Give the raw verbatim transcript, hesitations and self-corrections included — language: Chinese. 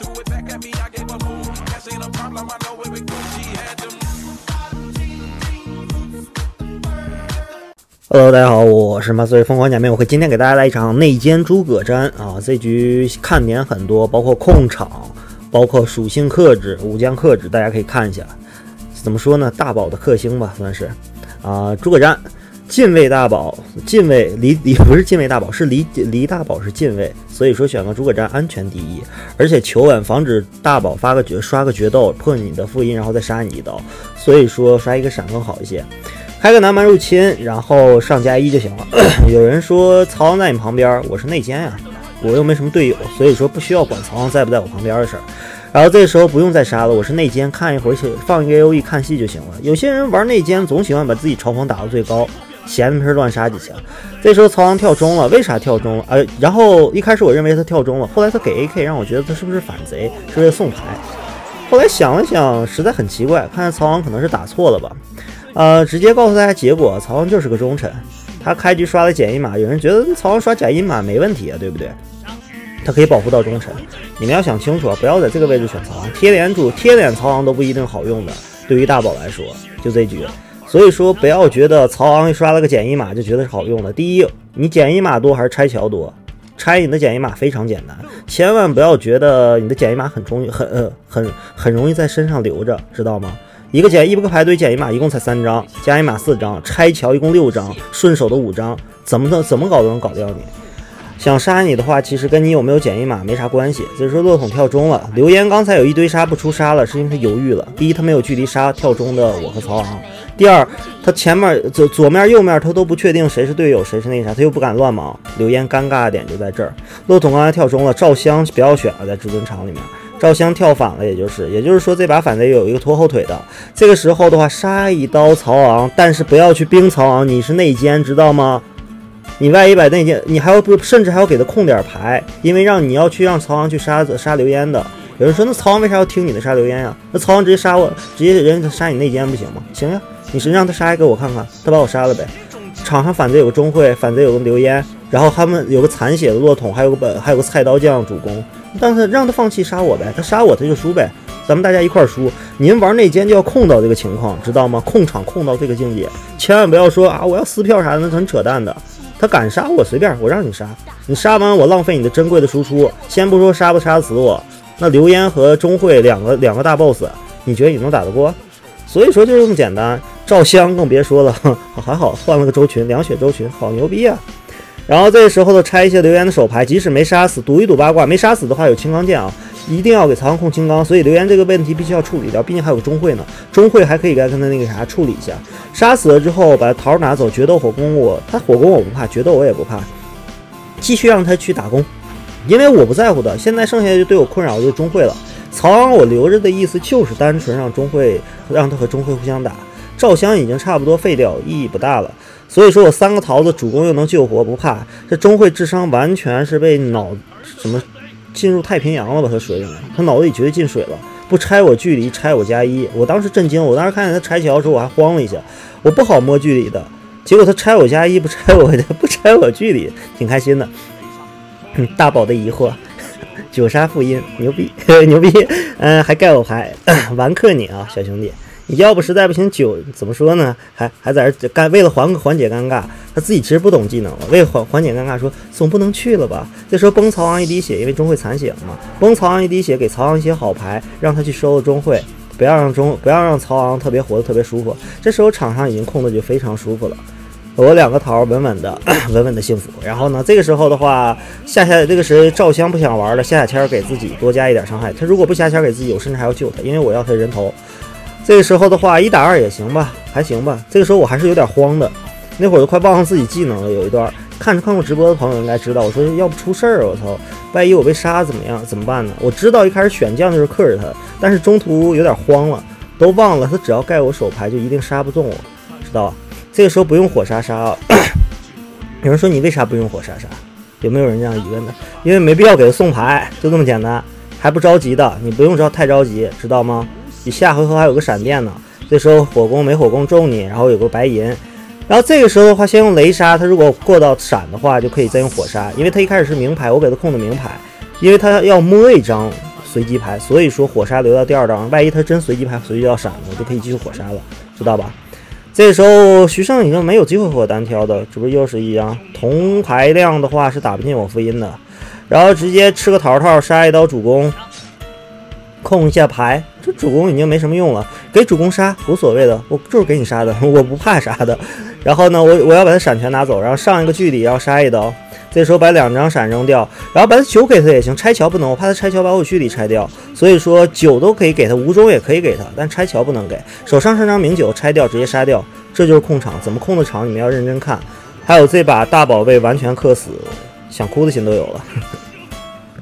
Hello， 大家好，我是马思瑞疯狂假面，我会今天给大家来一场内奸诸葛瞻啊！这局看点很多，包括控场，包括属性克制、武将克制，大家可以看一下。怎么说呢？大宝的克星吧，算是啊。诸葛瞻近卫大宝，近卫离离不是近卫大宝，是离离大宝是近卫，所以说选个诸葛瞻安全第一，而且求稳，防止大宝发个决刷个决斗破你的副音，然后再杀你一刀，所以说刷一个闪更好一些。开个南蛮入侵，然后上加一就行了。有人说曹昂在你旁边，我是内奸呀，我又没什么队友，所以说不需要管曹昂在不在我旁边的事儿。然后这个时候不用再杀了，我是内奸，看一会儿放一个 A O E 看戏就行了。有些人玩内奸总喜欢把自己嘲讽打到最高，闲着没事乱杀几下。这时候曹昂跳中了，为啥跳中了？呃，然后一开始我认为他跳中了，后来他给 A K 让我觉得他是不是反贼，是为了送牌。后来想了想，实在很奇怪，看来曹昂可能是打错了吧。呃，直接告诉大家结果，曹昂就是个忠臣。他开局刷了简一码，有人觉得曹昂刷假一码没问题啊，对不对？他可以保护到忠臣。你们要想清楚啊，不要在这个位置选曹昂，贴脸主贴脸曹昂都不一定好用的。对于大宝来说，就这局，所以说不要觉得曹昂刷了个简一码就觉得是好用的。第一，你简一码多还是拆桥多？拆你的简一码非常简单，千万不要觉得你的简一码很重很呃很很容易在身上留着，知道吗？一个简一个排队简一码一共才三张，加一码四张，拆桥一共六张，顺手的五张，怎么的怎么搞都能搞掉你。想杀你的话，其实跟你有没有简一码没啥关系。所以说骆统跳中了，刘岩刚才有一堆杀不出杀了，是因为他犹豫了。第一，他没有距离杀跳中的我和曹昂；第二，他前面左左面右面他都不确定谁是队友谁是那啥，他又不敢乱忙。刘岩尴尬的点就在这儿。骆统刚才跳中了，赵襄不要选了，在至尊场里面。赵襄跳反了，也就是也就是说这把反贼有一个拖后腿的。这个时候的话，杀一刀曹昂，但是不要去冰曹昂，你是内奸，知道吗？你万一把内奸，你还要不甚至还要给他控点牌，因为让你要去让曹昂去杀杀刘焉的。有人说那曹昂为啥要听你的杀刘焉呀？那曹昂直接杀我，直接人家杀你内奸不行吗？行呀，你是让他杀一个我看看，他把我杀了呗。场上反贼有个钟会，反贼有个刘焉，然后他们有个残血的骆统，还有个本还有个菜刀匠主攻。但是让他放弃杀我呗，他杀我他就输呗，咱们大家一块输。您玩内奸就要控到这个情况，知道吗？控场控到这个境界，千万不要说啊我要撕票啥的，那很扯淡的。他敢杀我随便，我让你杀，你杀完我浪费你的珍贵的输出。先不说杀不杀死我，那刘焉和钟会两个两个大 boss， 你觉得你能打得过？所以说就这么简单。赵襄更别说了，还好换了个周群，两血周群，好牛逼啊！然后这个时候呢，拆一些刘焉的手牌，即使没杀死，赌一赌八卦，没杀死的话有青钢剑啊，一定要给曹昂控青钢，所以刘焉这个问题必须要处理掉，毕竟还有个钟会呢，钟会还可以该跟他那个啥处理一下，杀死了之后把桃拿走，决斗火攻我，他火攻我不怕，决斗我也不怕，继续让他去打工，因为我不在乎的，现在剩下就对我困扰就是钟会了，曹昂我留着的意思就是单纯让钟会让他和钟会互相打，赵襄已经差不多废掉，意义不大了。所以说我三个桃子主攻又能救活，不怕。这钟会智商完全是被脑什么进入太平洋了吧？他水里面，他脑子里绝对进水了。不拆我距离，拆我加一，我当时震惊了。我当时看见他拆桥的时候，我还慌了一下，我不好摸距离的。结果他拆我加一，不拆我不拆我距离，挺开心的。嗯，大宝的疑惑，九杀副音，牛逼牛逼，嗯、呃，还盖我牌，完克你啊，小兄弟。你要不实在不行，九怎么说呢？还还在这干，为了缓缓解尴尬，他自己其实不懂技能了。为了缓缓解尴尬，说总不能去了吧？这时候崩曹昂一滴血，因为钟会残血了嘛。崩曹昂一滴血，给曹昂一些好牌，让他去收了钟会，不要让钟不要让曹昂特别活得特别舒服。这时候场上已经控的就非常舒服了。我两个桃稳稳的，稳稳的幸福。然后呢，这个时候的话，下下这个时赵襄不想玩了，下下签给自己多加一点伤害。他如果不下签给自己，我甚至还要救他，因为我要他人头。这个时候的话，一打二也行吧，还行吧。这个时候我还是有点慌的，那会儿都快忘了自己技能了。有一段看看过直播的朋友应该知道，我说要不出事儿，我操，万一我被杀怎么样？怎么办呢？我知道一开始选将就是克制他，但是中途有点慌了，都忘了他只要盖我手牌就一定杀不中我，知道吧？这个时候不用火杀杀啊。有人说你为啥不用火杀杀？有没有人这样疑问的？因为没必要给他送牌，就这么简单，还不着急的，你不用知道太着急，知道吗？你下回合还有个闪电呢，这时候火攻没火攻中你，然后有个白银，然后这个时候的话，先用雷杀，他如果过到闪的话，就可以再用火杀，因为他一开始是名牌，我给他控的名牌，因为他要摸一张， 随机牌，所以说火杀留到第二张，万一他真随机牌随机要闪了，我就可以继续火杀了，知道吧？这时候徐胜已经没有机会和我单挑的，这不又是一样同牌量的话是打不进我符音的，然后直接吃个桃桃杀一刀主攻，控一下牌，这主攻已经没什么用了，给主攻杀无所谓的，我就是给你杀的，我不怕杀的。然后呢，我我要把他闪全拿走，然后上一个距离要杀一刀，这时候把两张闪扔掉，然后把他九给他也行，拆桥不能，我怕他拆桥把我距离拆掉，所以说九都可以给他，无中也可以给他，但拆桥不能给。手上上张明九拆掉，直接杀掉，这就是控场，怎么控的场你们要认真看。还有这把大宝贝完全克死，想哭的心都有了。